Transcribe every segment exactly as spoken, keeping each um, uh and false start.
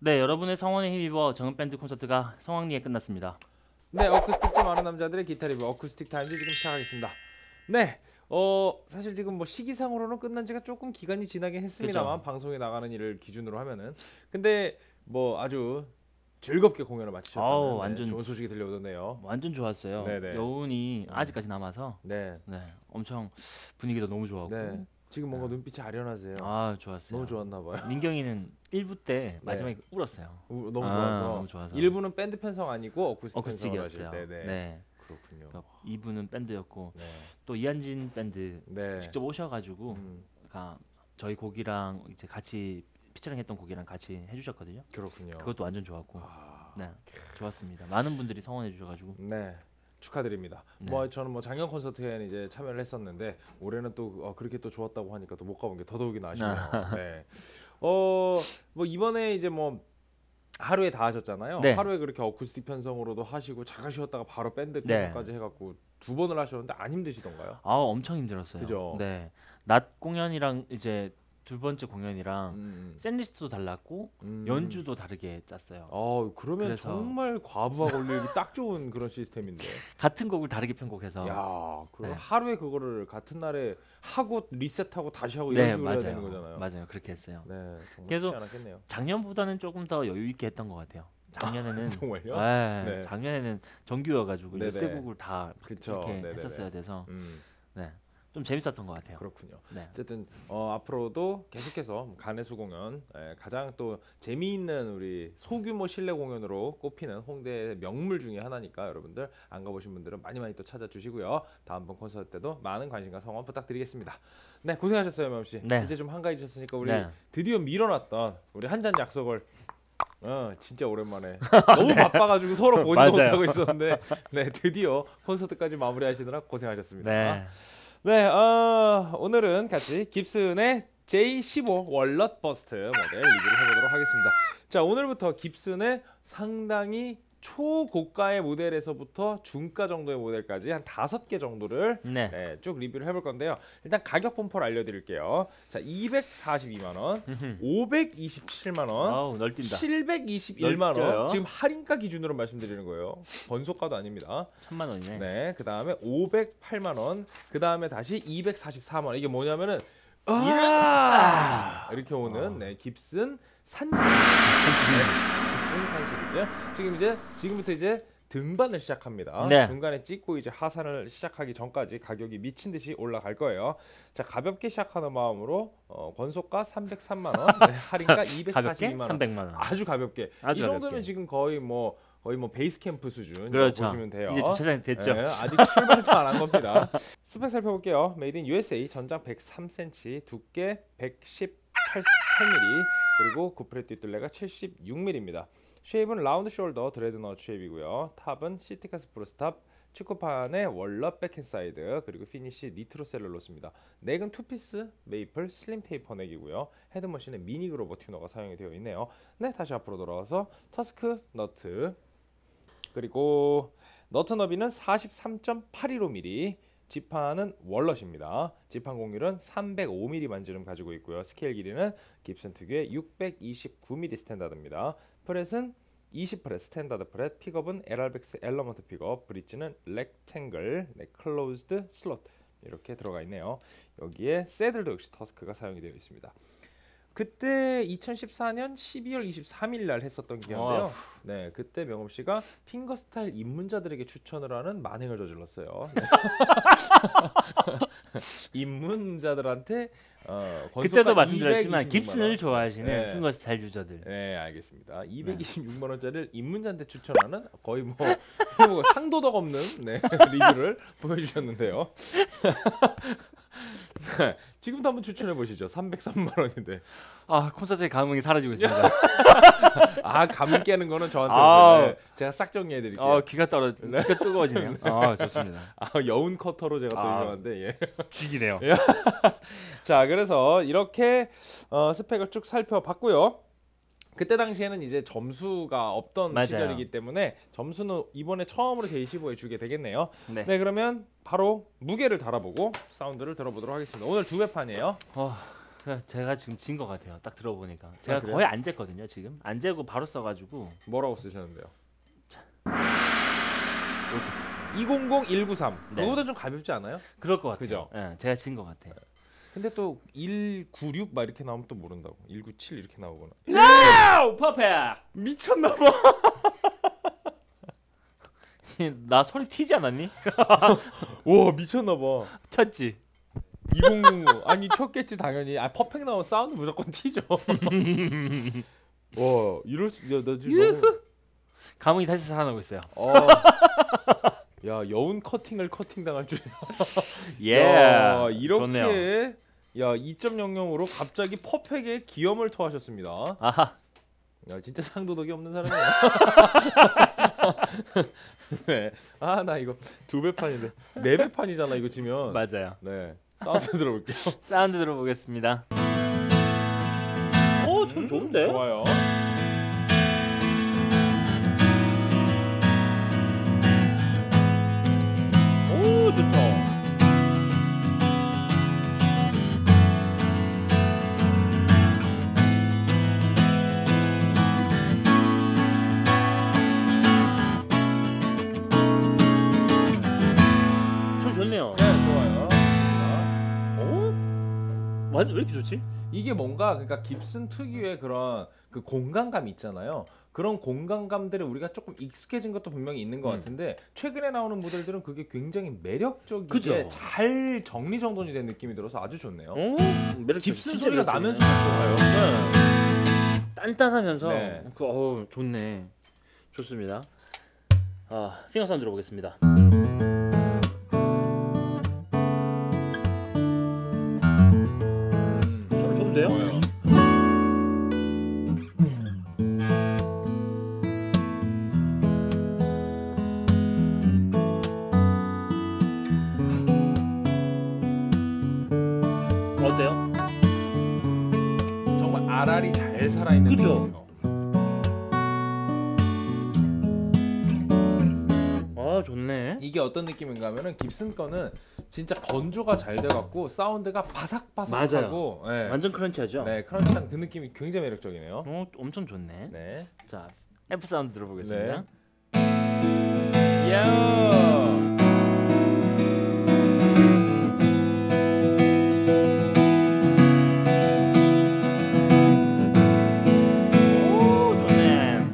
네, 여러분의 성원에 힘입어 정은 밴드 콘서트가 성황리에 끝났습니다. 네, 어쿠스틱 좀 아는 남자들의 기타 리뷰 어쿠스틱 타임즈 지금 시작하겠습니다. 네, 어 사실 지금 뭐 시기상으로는 끝난 지가 조금 기간이 지나긴 했습니다만 그쵸. 방송에 나가는 일을 기준으로 하면은 근데 뭐 아주 즐겁게 공연을 마치셨다는 아우, 네, 완전 좋은 소식이 들려오던데요. 완전 좋았어요. 네네. 여운이 음. 아직까지 남아서 네, 네, 엄청 분위기도 너무 좋았고. 네. 지금 뭔가 네. 눈빛이 아련하세요. 아, 좋았어요. 너무 좋았나 봐요. 민경이는 일 부 때 네. 마지막에 울었어요. 우- 너무 아, 좋아서. 너무 좋아서. 일 부는 밴드 편성 아니고 어쿠스틱 어쿠스틱이었어요. 편성을 하실 때. 네. 네. 그렇군요. 그러니까 이 부는 밴드였고 네. 또 이한진 밴드 네. 직접 오셔가지고 음, 그러니까 저희 곡이랑 이제 같이 피처링했던 곡이랑 같이 해주셨거든요. 그렇군요. 그것도 완전 좋았고. 아, 네, 좋았습니다. 많은 분들이 성원해 주셔가지고. 네. 축하드립니다. 네. 뭐 저는 뭐 작년 콘서트에는 이제 참여를 했었는데 올해는 또 어, 그렇게 또 좋았다고 하니까 또 못 가본 게 더더욱이나 아쉽네요. 네. 어, 뭐 이번에 이제 뭐 하루에 다 하셨잖아요. 네. 하루에 그렇게 어쿠스틱 편성으로도 하시고 잠깐 쉬었다가 바로 밴드 네. 편성까지 해갖고 두 번을 하셨는데 안 힘드시던가요? 아, 엄청 힘들었어요. 그죠? 네, 낮 공연이랑 이제 두 번째 공연이랑 음, 셋 리스트도 달랐고 음. 연주도 다르게 짰어요. 어, 그러면 그래서- 정말 과부하 걸리기 딱 좋은 그런 시스템인데. 같은 곡을 다르게 편곡해서. 야, 그럼 네. 하루에 그거를 같은 날에 하고 리셋하고 다시 하고 네, 이런 식으로 해야 되는 맞아요. 거잖아요. 맞아요. 그렇게 했어요. 네, 정말 그래서- 쉽지 않았겠네요. 작년보다는 조금 더 여유 있게 했던 것 같아요. 작년에는 정말요? 네, 네. 작년에는 정규여가지고 네네. 열세 곡을 다 그쵸. 이렇게 네네네. 했었어야 돼서 음, 네, 좀 재밌었던 것 같아요. 그렇군요. 네. 어쨌든 어, 앞으로도 계속해서 간해수 공연 예, 가장 또 재미있는 우리 소규모 실내 공연으로 꼽히는 홍대의 명물 중에 하나니까 여러분들 안 가보신 분들은 많이 많이 또 찾아주시고요. 다음번 콘서트 때도 많은 관심과 성원 부탁드리겠습니다. 네, 고생하셨어요, 맘 씨. 네. 이제 좀 한가해지셨으니까 우리 네. 드디어 미뤄놨던 우리 한 잔 약속을 어 진짜 오랜만에 너무 바빠가지고 서로 보지도 맞아요. 못하고 있었는데 네 드디어 콘서트까지 마무리하시느라 고생하셨습니다. 네. 네, 어, 오늘은 같이 깁슨의 제이 십오 월넛 버스트 모델 리뷰를 해보도록 하겠습니다. 자, 오늘부터 깁슨의 상당히 초고가의 모델에서부터 중가 정도의 모델까지 한 다섯 개 정도를 네. 네, 쭉 리뷰를 해볼 건데요. 일단 가격 분포를 알려드릴게요. 자, 이백사십이만 원, 오백이십칠만 원, 아우, 널뛴다. 칠백이십일만 원. 넓죠? 지금 할인가 기준으로 말씀드리는 거예요. 번속가도 아닙니다. 천만 원이네. 네, 그 다음에 오백팔만 원, 그 다음에 다시 이백사십사만 원. 이게 뭐냐면은 아~ 이렇게 오는 네 깁슨 산시. 깁슨 산시리즈. 지금 이제 지금부터 이제 등반을 시작합니다. 네. 중간에 찍고 이제 하산을 시작하기 전까지 가격이 미친 듯이 올라갈 거예요. 자, 가볍게 시작하는 마음으로 어, 권속가 삼백삼만 원, 네, 할인가 가볍게 이백사십이만 원. 삼백만 원. 아주 가볍게. 아주 이 정도면 가볍게. 지금 거의 뭐 거의 뭐 베이스 캠프 수준 그렇죠. 보시면 돼요. 이제 주차장이 됐죠. 네, 아직 출발도 안 한 겁니다. 스펙 살펴볼게요. 메이드 인 유에스에이, 전장 백삼 센티미터, 두께 백십팔 밀리미터, 그리고 구프렛 뒷둘레가 칠십육 밀리미터입니다. 쉐입은 라운드 숄더 드레드넛 쉐입이고요. 탑은 시티카 스프루스 탑, 축구판의 월넛 백핸 사이드, 그리고 피니시 니트로 셀룰로스입니다. 넥은 투피스 메이플 슬림 테이퍼 넥이고요. 헤드머신에 미니 그로버 튜너가 사용이 되어 있네요. 네, 다시 앞으로 돌아와서 터스크 너트, 그리고 너트 너비는 사십삼 점 팔일오 밀리미터, 지판은 월넛입니다. 지판 공률은 삼백오 밀리미터 만지름 가지고 있고요. 스케일 길이는 깁슨 특유의 육백이십구 밀리미터 스탠다드입니다. 프렛은 이십 프렛 스탠다드 프렛, 픽업은 엘알백스 엘러먼트 픽업, 브릿지는 렉탱글, 네, 클로즈드 슬롯 이렇게 들어가 있네요. 여기에 새들도 역시 터스크가 사용이 되어 있습니다. 그때 이천십사 년 십이월 이십삼일 날 했었던 기회인데요. 네, 그때 명업 씨가 핑거 스타일 입문자들에게 추천을 하는 만행을 저질렀어요. 네. 입문자들한테 어, 그때도 말씀드렸지만 이백이십육만 깁슨을 원. 좋아하시는 네. 핑거 스타일 유저들. 네, 알겠습니다. 이백이십육만 원짜리를 입문자한테 추천하는 거의 뭐, 뭐 상도덕 없는 네, 리뷰를 보여주셨는데요. 네, 지금도 한번 추천해 보시죠. 삼백삼만 원인데. 아, 콘서트의 감흥이 사라지고 있습니다. 아, 감 깨는 거는 저한테 아. 오세요. 네, 제가 싹 정리해 드릴게요. 아, 귀가 떨어, 귀가 뜨거워지네요. 아, 좋습니다. 아, 여운 커터로 제가 또 아. 유명한데. 예. 죽이네요. 자, 그래서 이렇게 어, 스펙을 쭉 살펴봤고요. 그때 당시에는 이제 점수가 없던 맞아요. 시절이기 때문에 점수는 이번에 처음으로 제이 십오에 주게 되겠네요. 네. 네, 그러면 바로 무게를 달아보고 사운드를 들어보도록 하겠습니다. 오늘 두 배 판이에요. 어, 그 제가 지금 진 것 같아요. 딱 들어보니까 제가 그래요? 거의 안 쟀거든요. 지금 안 재고 바로 써가지고 뭐라고 쓰셨는데요? 이렇게 썼어요. 이공공일구삼. 네. 그거보다 좀 가볍지 않아요? 그럴 것 같아요. 그죠? 예, 제가 진 것 같아요. 근데 또 일구육 막 이렇게 나오면 또 모른다고. 일구칠 이렇게 나오거나. 와우, 퍼펙트. 미쳤나 봐. 나 소리 튀지 않았니? 와, 미쳤나 봐. 튀었지. 이공공오 아니 쳤겠지 당연히. 아 퍼펙트 나오면 사운드 무조건 튀죠. 와 이럴 수, 야, 나 지금 너무 감흥이 다시 살아나고 있어요. 어, 야 여운 커팅을 커팅 당할 줄. 예. 야, 이렇게 좋네요. 야 이 점 영영으로 갑자기 퍼펙트의 기염을 토하셨습니다. 아하. 야 진짜 상도덕이 없는 사람이야. 네. 아 나 이거 두 배 판인데 네 배 판이잖아 이거 지면. 맞아요. 네. 사운드 들어볼게요. 사운드 들어보겠습니다. 오, 좀 좋은데? 좋아요. 오, 좋다. 저 좋네요. 네, 좋아요. 오? 완, 왜 이렇게 좋지? 이게 뭔가 그러니까 깁슨 특유의 그런 그 공간감 있잖아요. 그런 공간감들에 우리가 조금 익숙해진 것도 분명히 있는 것 음. 같은데 최근에 나오는 모델들은 그게 굉장히 매력적이게 그죠? 잘 정리정돈이 된 느낌이 들어서 아주 좋네요. 오, 매력 깁슨 소리가 나면서 좋아요. 네. 단단하면서 네. 그 어우 좋네. 좋습니다. 아, 핑거 사운드 들어보겠습니다. 음, 좀 좋은데요? 좋아요. 어때요? 정말 알알이 잘 살아있는 그죠? 느낌이에요. 아, 좋네. 이게 어떤 느낌인가 하면은 깁슨 거는 진짜 건조가 잘 돼갖고 사운드가 바삭바삭하고 네. 완전 크런치하죠? 네, 크런치한 그 느낌이 굉장히 매력적이네요. 어, 엄청 좋네. 네. 자, F 사운드 들어보겠습니다. 야. 오, 좋네.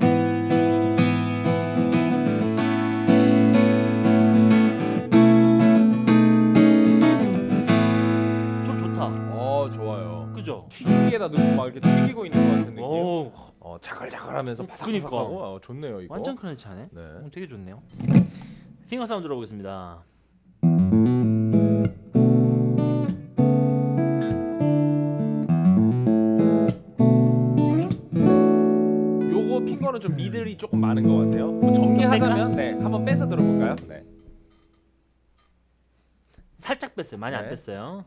좀 좋다. 어, 좋아요. 그죠? 튀기에다 넣고 막 이렇게 튀기고 있는 것 같은 느낌. 오, 어, 자글자글하면서 어, 바삭바삭하고 그니까. 어, 좋네요 이거. 완전 크런치하네. 네. 어, 되게 좋네요. 핑거 사운드 들어보겠습니다. 요거 핑거는 좀 미들이 조금 많은 것 같아요. 뭐 정리하자면 네, 한번 빼서 들어볼까요? 네. 살짝 뺐어요. 많이 안 네. 뺐어요.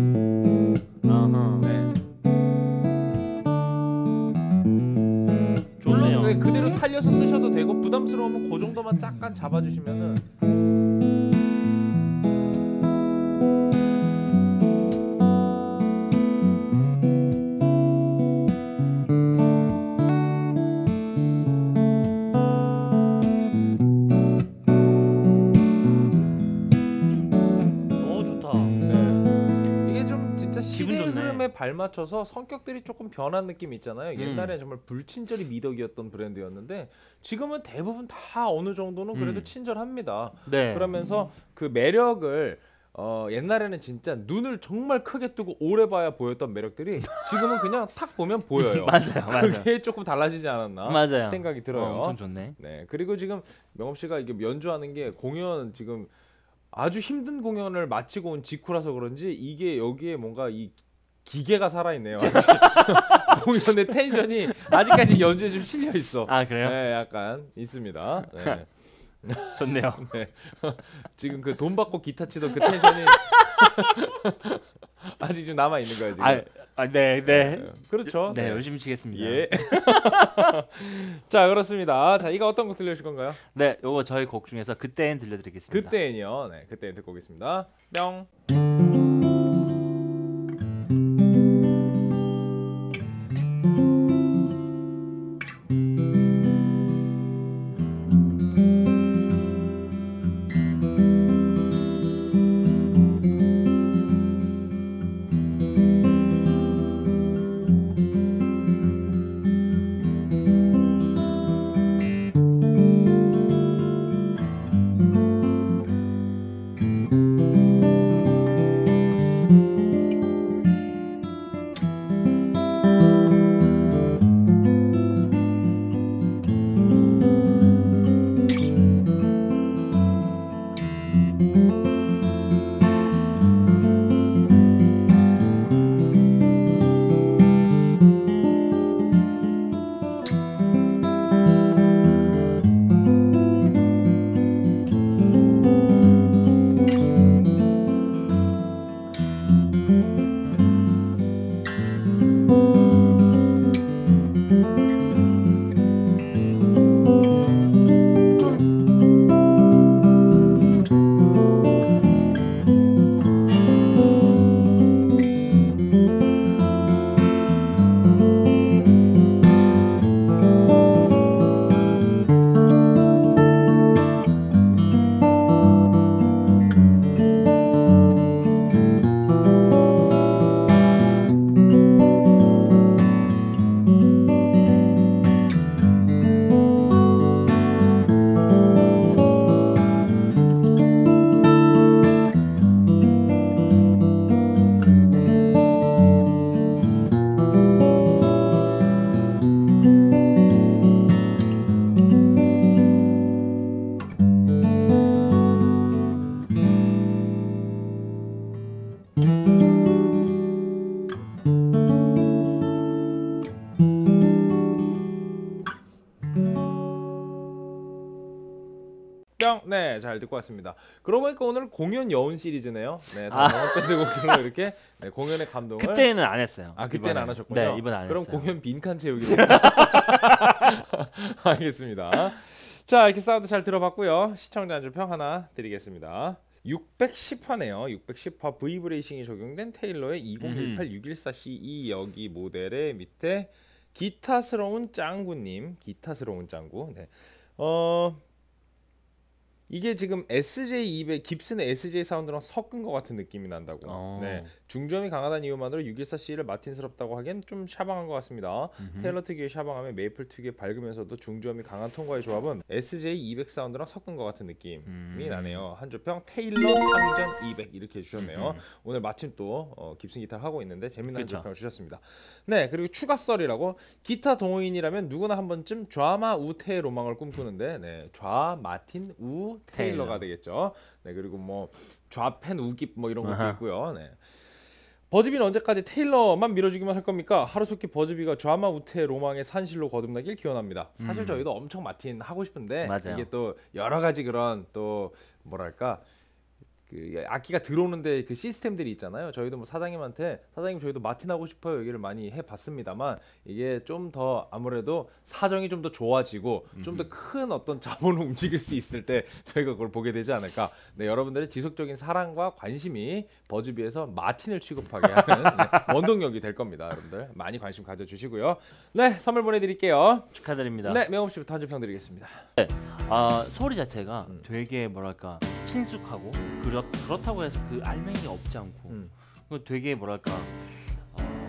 아하. 네. 좋네요. 물론 네, 그대로 살려서 쓰셔도 되고 부담스러우면 그 정도만 잠깐 잡아주시면은. 어, 좋다. 네. 이게 좀 진짜 기분 시대의 좋네. 흐름에 발맞춰서 성격들이 조금 변한 느낌 있잖아요. 음. 옛날에 정말 불친절히 미덕이었던 브랜드였는데 지금은 대부분 다 어느 정도는 그래도 음. 친절합니다. 네. 그러면서 그 매력을 어, 옛날에는 진짜 눈을 정말 크게 뜨고 오래 봐야 보였던 매력들이 지금은 그냥 탁 보면 보여요. 맞아요, 맞아요. 그게 조금 달라지지 않았나 맞아요. 생각이 들어요. 어, 엄청 좋네. 네, 그리고 지금 명업 씨가 이게 연주하는 게 공연 지금 아주 힘든 공연을 마치고 온 직후라서 그런지 이게 여기에 뭔가 이 기계가 살아있네요. 아직. 공연의 텐션이 아직까지 연주에 좀 실려 있어. 아, 그래요? 네, 약간 있습니다. 네. 좋네요. 네. 지금 그 돈 받고 기타 치던 그 텐션이 아직 좀 남아 있는 거예요 지금. 아, 아, 네, 네. 그렇죠. 네, 열심히 치겠습니다. 예. 자, 그렇습니다. 자, 이거 어떤 곡 들려주실 건가요? 네, 요거 저희 곡 중에서 그때엔 들려드리겠습니다. 그때는요. 네, 그때는 듣고 오겠습니다. 뿅. 뿅. 네, 잘 듣고 왔습니다. 그러고 보니까 오늘 공연 여운 시리즈네요. 네, 아. 다 밴드 곡들로 이렇게 네, 공연의 감동을. 그때는 안 했어요. 아, 그때는 이번에. 안 하셨군요. 네, 이번 안 그럼 했어요. 공연 빈칸 채우기로. 알겠습니다. 자, 이렇게 사운드 잘 들어봤고요. 시청자 한 줄 평 하나 드리겠습니다. 육백십 화네요. 육백십 화 브이브레이싱이 적용된 테일러의 이공일팔 육일사 씨이 여기 모델의 밑에 기타스러운 짱구님, 기타스러운 짱구. 네. 어 이게 지금 에스제이 이백 깁슨의 에스제이 사운드랑 섞은 것 같은 느낌이 난다고. 어. 네, 중저음이 강하다는 이유만으로 육일사 씨를 마틴스럽다고 하기엔 좀 샤방한 것 같습니다. 음흠. 테일러 특유의 샤방함에 메이플 특유의 밝으면서도 중저음이 강한 톤과의 조합은 에스제이 이백 사운드랑 섞은 것 같은 느낌이 음. 나네요. 한 줄평 테일러 상전 이백 이렇게 해주셨네요. 음흠. 오늘 마침 또 어, 깁슨 기타를 하고 있는데 재미난 그쵸. 줄평을 주셨습니다. 네, 그리고 추가 썰이라고 기타 동호인이라면 누구나 한 번쯤 좌마 우테의 로망을 꿈꾸는데 네, 좌 마틴 우 테일러가 테일러. 되겠죠. 네, 그리고 뭐 좌펜 우깁 뭐 이런 것도 아하. 있고요. 네. 버즈비는 언제까지 테일러만 밀어주기만 할 겁니까? 하루속히 버즈비가 좌마 우테의 로망의 산실로 거듭나길 기원합니다. 사실 음. 저희도 엄청 마틴 하고 싶은데 맞아요. 이게 또 여러 가지 그런 또 뭐랄까 그 악기가 들어오는데 그 시스템들이 있잖아요. 저희도 뭐 사장님한테 사장님 저희도 마틴 하고 싶어요 얘기를 많이 해봤습니다만 이게 좀 더 아무래도 사정이 좀 더 좋아지고 좀 더 큰 어떤 자본을 움직일 수 있을 때 저희가 그걸 보게 되지 않을까. 네, 여러분들의 지속적인 사랑과 관심이 버즈비에서 마틴을 취급하게 하는 네, 원동력이 될 겁니다. 여러분들 많이 관심 가져주시고요. 네, 선물 보내드릴게요. 축하드립니다. 네, 명업 씨부터 한 줄 평 드리겠습니다. 아, 소리 자체가 음. 되게 뭐랄까 친숙하고 그렇, 그렇다고 해서 그 알맹이가 없지 않고 음. 그 되게 뭐랄까 어,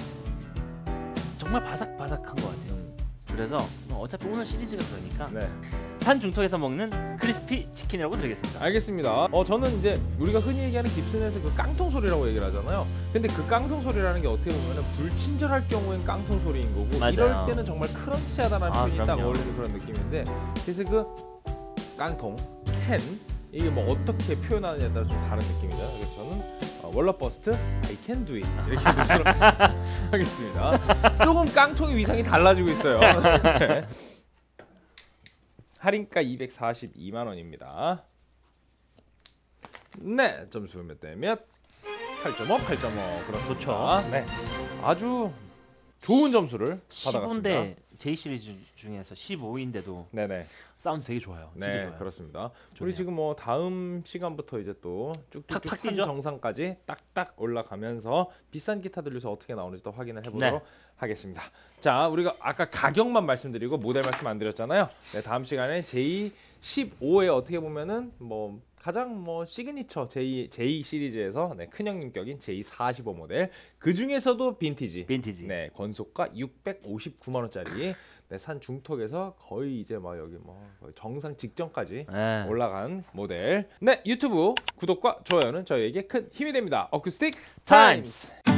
정말 바삭바삭한 것 같아요. 그래서 뭐 어차피 오늘 시리즈가 그러니까 네. 산 중턱에서 먹는 크리스피 치킨이라고 드리겠습니다. 알겠습니다. 어 저는 이제 우리가 흔히 얘기하는 깁슨에서 그 깡통 소리라고 얘기를 하잖아요. 근데 그 깡통 소리라는 게 어떻게 보면은 불친절할 경우엔 깡통 소리인 거고 맞아요. 이럴 때는 정말 크런치하다는 아, 표현이 딱 그럼요. 어울리는 그런 느낌인데 그래서 그 깡통, 캔 이게 뭐 어떻게 표현하느냐에 따라 좀 다른 느낌이잖아요. 그래서 저는 어, 월러버스트 I can do it 이렇게 해보도록 하겠습니다. 조금 깡통의 위상이 달라지고 있어요. 네. 할인가 이백사십이만 원입니다. 네, 점수 몇 대 몇? 팔 점 오, 팔 점 오 그렇습니다. 좋죠. 네, 아주 좋은 점수를 받아갔습니다. 십오인데 J 시리즈 중에서 십오인데도 네네. 사운드 되게 좋아요. 되게 네, 좋아요. 그렇습니다. 좋네요. 우리 지금 뭐 다음 시간부터 이제 또 쭉쭉쭉 팍팍 산 뛰죠? 정상까지 딱딱 올라가면서 비싼 기타들 요새 어떻게 나오는지 또 확인을 해보도록 네. 하겠습니다. 자, 우리가 아까 가격만 말씀드리고 모델 말씀 안 드렸잖아요. 네, 다음 시간에 제이 십오에 어떻게 보면은 뭐 가장 뭐 시그니처 제이, 제이 시리즈에서 네, 큰 형님격인 제이 사십오 모델 그 중에서도 빈티지. 빈티지. 네, 건속가 육백오십구만 원짜리 네, 산 중턱에서 거의 이제 막 여기 뭐 거의 정상 직전까지 네. 올라간 모델. 네, 유튜브 구독과 좋아요는 저희에게 큰 힘이 됩니다. 어쿠스틱 타임스. 타임스.